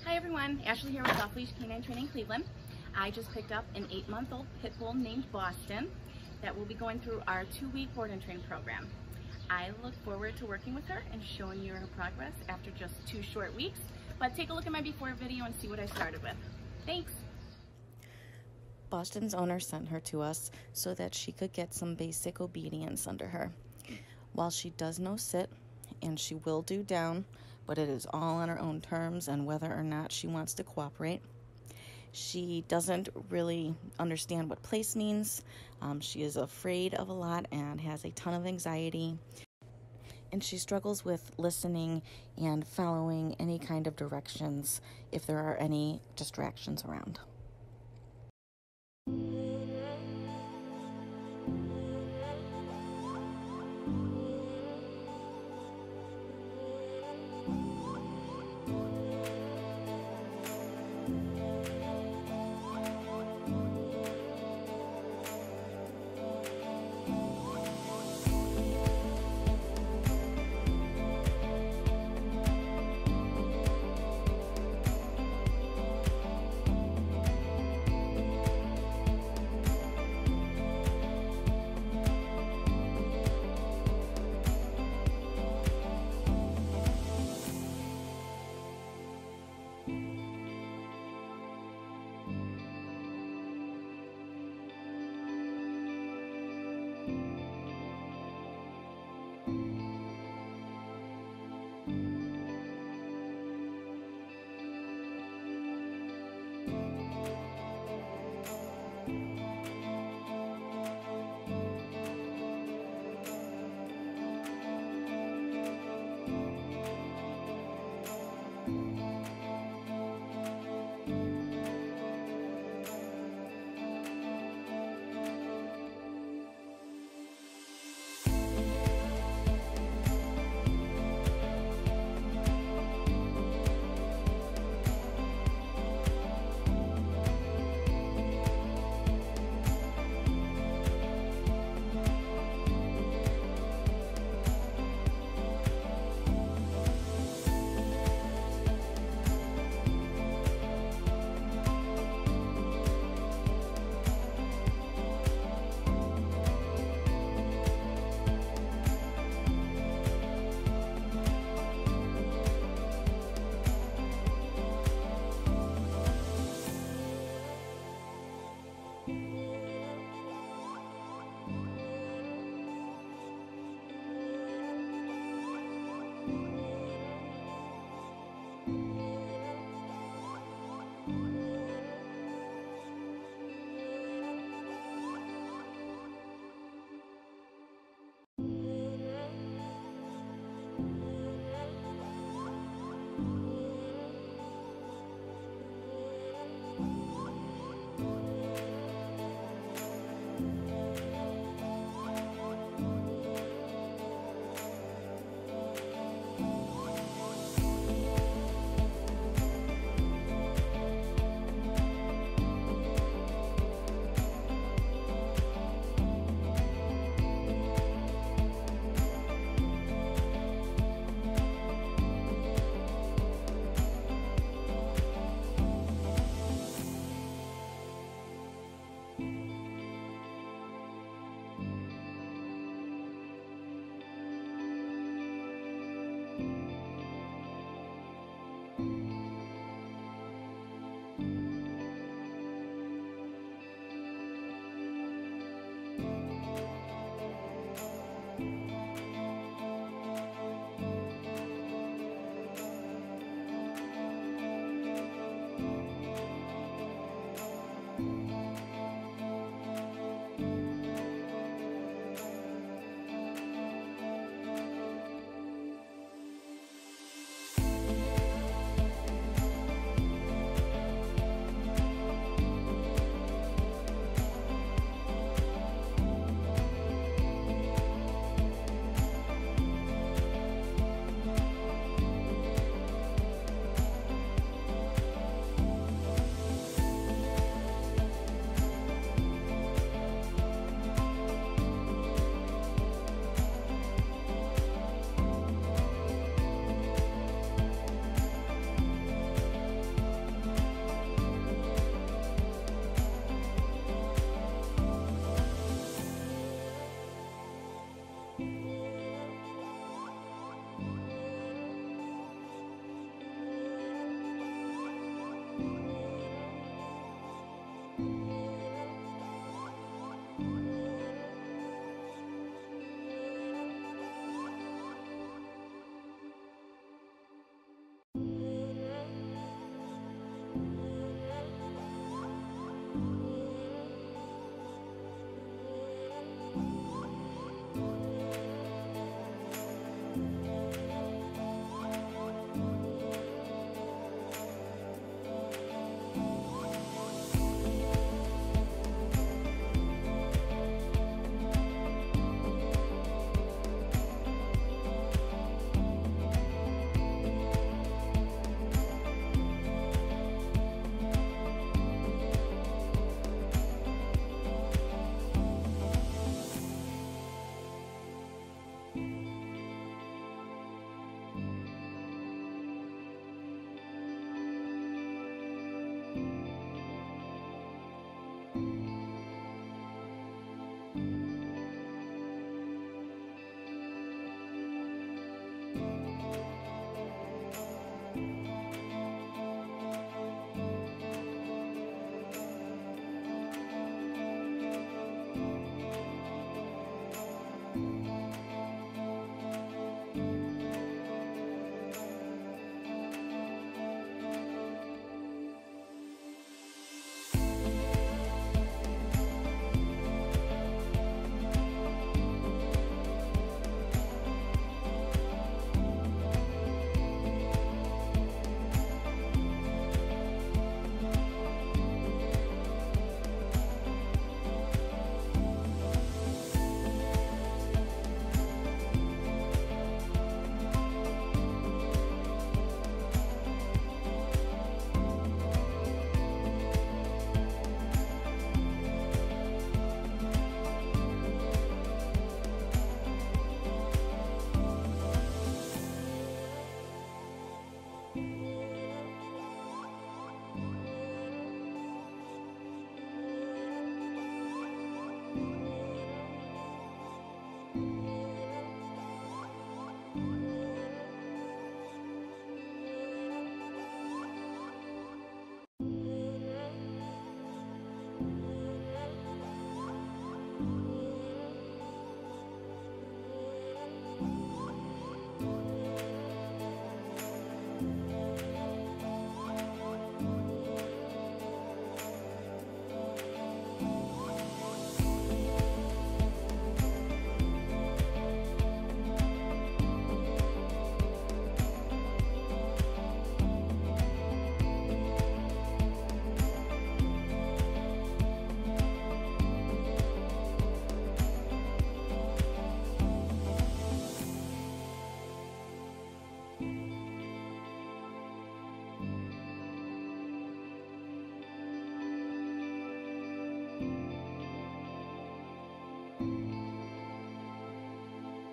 Hi everyone, Ashley here with Off Leash K9 Training Cleveland. I just picked up an 8-month-old pit bull named Boston that will be going through our 2-week board and train program. I look forward to working with her and showing you her progress after just 2 short weeks, but take a look at my before video and see what I started with. Thanks! Boston's owner sent her to us so that she could get some basic obedience under her. While she does no sit, and she will do down, but it is all on her own terms and whether or not she wants to cooperate. She doesn't really understand what place means. She is afraid of a lot and has a ton of anxiety. And she struggles with listening and following any kind of directions if there are any distractions around.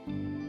you.